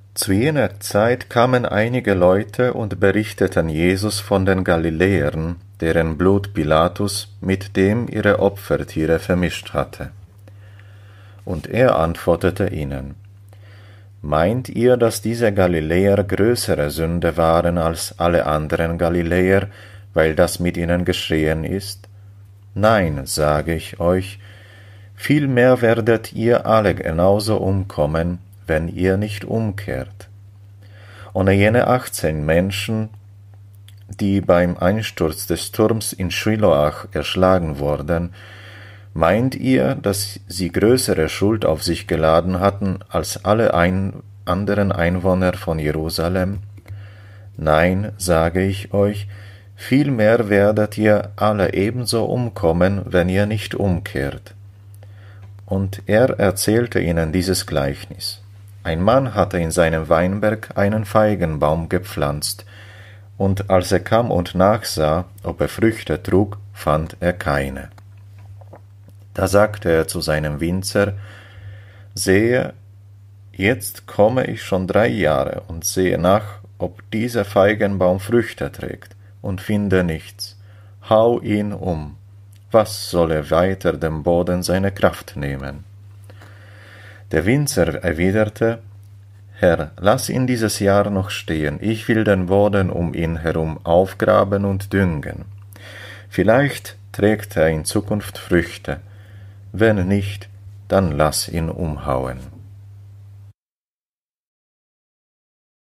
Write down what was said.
Zu jener Zeit kamen einige Leute und berichteten Jesus von den Galiläern, deren Blut Pilatus mit dem ihrer Opfertiere vermischt hatte. Und er antwortete ihnen: Meint ihr, dass diese Galiläer größere Sünder waren als alle anderen Galiläer, weil das mit ihnen geschehen ist? Nein, sage ich euch, vielmehr werdet ihr alle genauso umkommen, wenn ihr nicht umkehrt. Ohne jene 18 Menschen, die beim Einsturz des Turms in Shiloach erschlagen wurden, meint ihr, dass sie größere Schuld auf sich geladen hatten als alle anderen Einwohner von Jerusalem? Nein, sage ich euch, vielmehr werdet ihr alle ebenso umkommen, wenn ihr nicht umkehrt. Und er erzählte ihnen dieses Gleichnis. Ein Mann hatte in seinem Weinberg einen Feigenbaum gepflanzt, und als er kam und nachsah, ob er Früchte trug, fand er keine. Da sagte er zu seinem Winzer: Sehe, jetzt komme ich schon 3 Jahre und sehe nach, ob dieser Feigenbaum Früchte trägt, und finde nichts. Hau ihn um. Was soll er weiter dem Boden seine Kraft nehmen? Der Winzer erwiderte: Herr, lass ihn dieses Jahr noch stehen, ich will den Boden um ihn herum aufgraben und düngen. Vielleicht trägt er in Zukunft Früchte, wenn nicht, dann lass ihn umhauen.